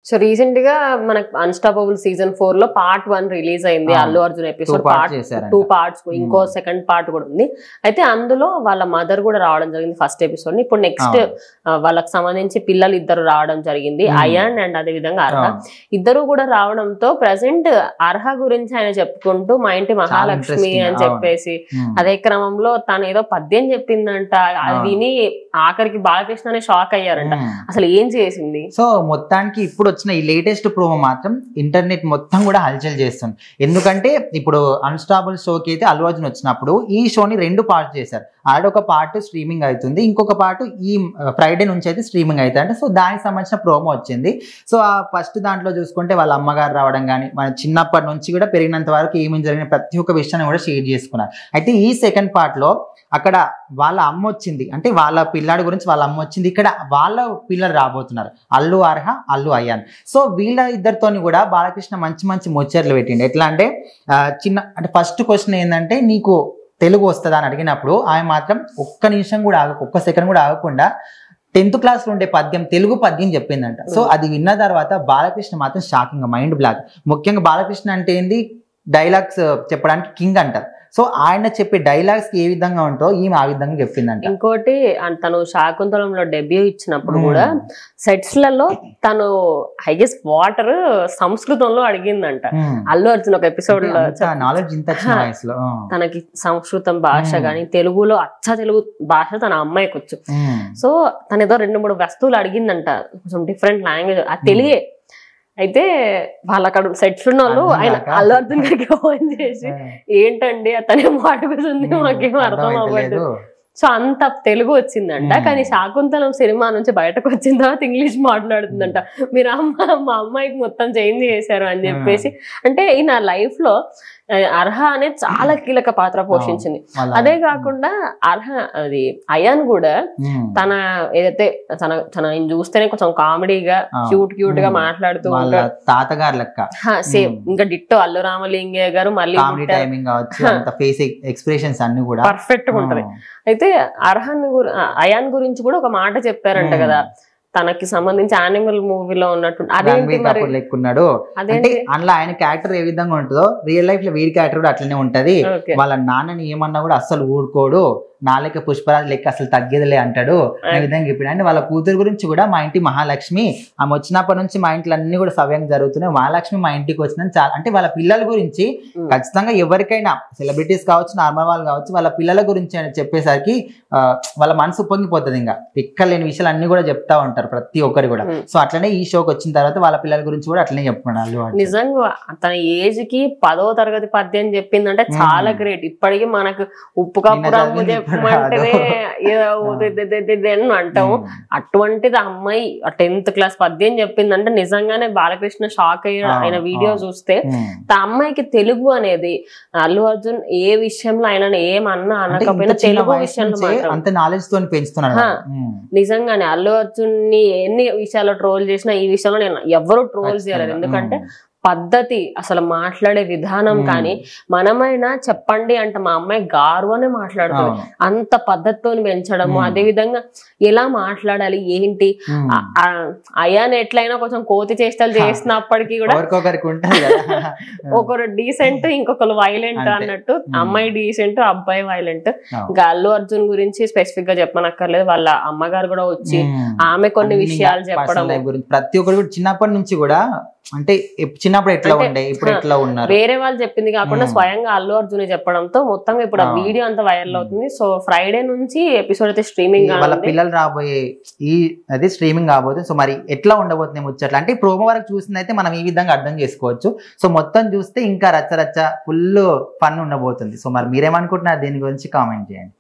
So recent గా మనకు unstoppable season 4 లో పార్ట్ 1 రిలీజ్ అయింది. Allu Arjun episode part 2 parts, ఇంకో సెకండ్ పార్ట్ కూడా ఉంది. అయితే అందులో వాళ్ళ మదర్ కూడా రావడం జరిగింది ఫస్ట్ ఎపిసోడ్ ని. ఇప్పుడు నెక్స్ట్ వాళ్ళకి సంబంధించి పిల్లలు ఇద్దరు రావడం జరిగింది, అయాన్ అండ్ అదే విధంగా అర్హ. ఇద్దరు కూడా రావడంతో ప్రెసెంట్ అర్హ గురించి ఆయన చెప్పుకుంటూ మా ఇంటి మహాలక్ష్మి అని చెప్పేసి, అదే క్రమంలో తను ఏదో పద్యం చెప్పిందంట. అది విని ఆఖరికి బాలకృష్ణ అనే షాక్ అయ్యారంట, అసలు ఏం చేసింది. సో మొత్తానికి ఇప్పుడు వచ్చిన ఈ లేటెస్ట్ ప్రోమో మాత్రం ఇంటర్నెట్ మొత్తం కూడా హల్చల్ చేస్తుంది. ఎందుకంటే ఇప్పుడు అన్స్టాపబుల్ షోకి అయితే అల్లు అర్జున్ వచ్చినప్పుడు ఈ షోని 2 పార్ట్స్ చేశారు. ఆడొక పార్ట్ స్ట్రీమింగ్ అవుతుంది, ఇంకొక పార్ట్ ఈ ఫ్రైడే నుంచి అయితే స్ట్రీమింగ్ అవుతుంది అంటే. సో దానికి సంబంధించిన ప్రోమో వచ్చింది. సో ఆ ఫస్ట్ దాంట్లో చూసుకుంటే వాళ్ళ అమ్మగారు రావడం కానీ, మన చిన్నప్పటి నుంచి కూడా పెరిగినంత వరకు ఏమేమి జరిగిన ప్రతి ఒక్క విషయాన్ని కూడా షేర్ చేసుకున్నారు. అయితే ఈ సెకండ్ పార్ట్ లో అక్కడ వాళ్ళ అమ్మ వచ్చింది, అంటే వాళ్ళ పిల్లాడి గురించి వాళ్ళ అమ్మ వచ్చింది. ఇక్కడ వాళ్ళ పిల్లలు రాబోతున్నారు, అల్లు అర్హ, అల్లు అయాన్. సో వీళ్ళ ఇద్దరితోని కూడా బాలకృష్ణ మంచి మంచి ముచ్చట్లు పెట్టిండు. ఎట్లా అంటే అంటే ఫస్ట్ క్వశ్చన్ ఏంటంటే నీకు తెలుగు వస్తుందా అని అడిగినప్పుడు ఆయన మాత్రం ఒక్క నిమిషం కూడా ఒక్క సెకండ్ కూడా ఆగకుండా 10th క్లాస్ లో ఉండే పద్యం, తెలుగు పద్యం చెప్పిందంట. సో అది విన్న తర్వాత బాలకృష్ణ మాత్రం షాకింగ్, మైండ్ బ్లాక్. ముఖ్యంగా బాలకృష్ణ అంటే ఏంది, డైలాగ్స్ చెప్పడానికి కింగ్ అంటారు. సో ఆయన చెప్పే డైలాగ్స్ ఏ విధంగా ఉంటో ఈమె ఆ విధంగా చెప్పిందంట. ఇంకోటి తను శాకుంతలంలో డెబ్యూ ఇచ్చినప్పుడు కూడా సెట్స్ లలో తను ఐ గెస్ వాటర్ సంస్కృతంలో అడిగిందంట. అల్లు అర్జున్ ఒక ఎపిసోడ్ లో నాలెడ్జ్ ఇంత వయసులో తనకి సంస్కృతం భాష గాని, తెలుగులో అచ్చ తెలుగు భాష తన అమ్మాయికి వచ్చు. సో తన ఏదో 2-3 వస్తువులు అడిగిందంట, కొంచెం డిఫరెంట్ లాంగ్వేజ్, అది తెలుగే. అయితే వాళ్ళు అక్కడ సెట్స్ ఉన్న వాళ్ళు ఆయన అల్లు అర్జున్ గారికి ఫోన్ చేసి ఏంటండి అతనే మాట్లాడుతుంది, మాకేం అర్థం అవ్వదు. సో అంత తెలుగు వచ్చిందంట. కానీ శాకుంతలం సినిమా నుంచి బయటకు వచ్చిన తర్వాత ఇంగ్లీష్ మాట్లాడుతుందంట. మీరు మా అమ్మాయికి మొత్తం చేంజ్ చేశారు అని చెప్పేసి. అంటే ఈ నా లైఫ్ లో అర్హ అనేది చాలా కీలక పాత్ర పోషించింది. అదే కాకుండా అది అయాన్ కూడా తన ఏదైతే తన చూస్తేనే కొంచెం కామెడీగా క్యూట్ గా మాట్లాడుతూ ఉంటాడు, తాతగారు లెక్క సేమ్. ఇంకా డిట్టో అల్లు రామలింగయ్య గారు మళ్ళీ ఎక్స్ప్రెషన్స్ అన్ని కూడా పర్ఫెక్ట్ గా ఉంటది. అయితే అయాన్ గురించి కూడా ఒక మాట చెప్పారంట కదా, తనకి సంబంధించి యానిమల్ మూవీలో ఉన్నట్టు లెక్కున్నాడు. అంటే అందులో ఆయన క్యారెక్టర్ ఏ విధంగా ఉంటుందో రియల్ లైఫ్ లో వీడి క్యారెక్టర్ కూడా అట్లనే ఉంటది. వాళ్ళ నాన్నని ఏమన్నా కూడా అస్సలు ఊరుకోడు, నా లెక్క పుష్పరాజ్ లెక్క అసలు తగ్గేదిలే అంటాడు అనే విధంగా చెప్పాడు. అంటే వాళ్ళ కూతురు గురించి కూడా మా ఇంటి మహాలక్ష్మి, ఆమె వచ్చినప్పటి నుంచి మా ఇంట్లో అన్ని కూడా సవ్యంగా జరుగుతున్నాయి, మహాలక్ష్మి మా ఇంటికి వచ్చిందని చాలా. అంటే వాళ్ళ పిల్లల గురించి ఖచ్చితంగా ఎవరికైనా సెలబ్రిటీస్ కావచ్చు, నార్మల్ వాళ్ళు కావచ్చు, వాళ్ళ పిల్లల గురించి అని చెప్పేసరికి వాళ్ళ మనసు పొంగిపోతుంది. ఇంకా ఎక్కలేని విషయాలు అన్ని కూడా చెప్తా ఉంటారు ప్రతి ఒక్కరు కూడా. సో అట్లనే ఈ షోకి వచ్చిన తర్వాత వాళ్ళ పిల్లల గురించి కూడా అట్లనే చెప్పుకున్నాడు. నిజంగా తన ఏజ్ కి 10వ తరగతి పద్యం చెప్పిందంటే చాలా గ్రేట్. ఇప్పటికీ మనకు ఉప్పు కప్పు చెప్పమంటేనే అంటాము, అటువంటిది అమ్మాయి 10th క్లాస్ పద్యం చెప్పిందంటే నిజంగానే బాలకృష్ణ షాక్ అయిన వీడియో చూస్తే. ఆ అమ్మాయికి తెలుగు అనేది అల్లు అర్జున్ ఏ విషయంలో ఆయన ఏమన్నా అనకపోయినా తెలుగు విషయంలో అంత నాలెడ్జ్ తో పెంచుతున్నాడు. నిజంగానే అల్లు అర్జున్ ని ఎన్ని విషయాల్లో ట్రోల్ చేసినా ఈ విషయంలో నేను ఎవరు ట్రోల్ చేయలేదు. ఎందుకంటే పద్ధతి, అసలు మాట్లాడే విధానం కానీ, మనమైనా చెప్పండి అంటే మా అమ్మాయి గారు అనే మాట్లాడుతుంది. అంత పద్ధతితో పెంచడము, అదే విధంగా ఎలా మాట్లాడాలి ఏంటి. అయాన్ ఎట్లయినా కొంచెం కోతి చేష్టలు చేసినప్పటికీ కూడా ఒకరు డీసెంట్ ఇంకొకరు వైలెంట్ అన్నట్టు, అమ్మాయి డీసెంట్ అబ్బాయి వైలెంట్. ఇంకా అల్లు అర్జున్ గురించి స్పెసిఫిక్ గా చెప్పనక్కర్లేదు, వాళ్ళ అమ్మగారు కూడా వచ్చి ఆమె కొన్ని విషయాలు చెప్పడం. ప్రతి ఒక్కరు కూడా చిన్నప్పటి నుంచి కూడా, అంటే చిన్నప్పుడు ఎట్లా ఉండే ఇప్పుడు ఎట్లా ఉన్నారు, వేరే వాళ్ళు చెప్పింది కాకుండా స్వయంగా అల్లు అర్జున్ చెప్పడంతో మొత్తంగా ఇప్పుడు ఆ వీడియో అంతా వైరల్ అవుతుంది. సో ఫ్రైడే నుంచి ఎపిసోడ్ అయితే స్ట్రీమింగ్, వాళ్ళ పిల్లలు రాబోయే అది స్ట్రీమింగ్ కాబోతుంది. సో మరి ఎట్లా ఉండబోతుంది ముచ్చట్లు అంటే ప్రోమో వరకు చూసింది అయితే మనం ఈ విధంగా అర్థం చేసుకోవచ్చు. సో మొత్తం చూస్తే ఇంకా రచ్చ రచ్చ ఫుల్ ఫన్ ఉండబోతుంది. సో మరి మీరేమనుకుంటున్నారు దీని గురించి కామెంట్ చేయండి.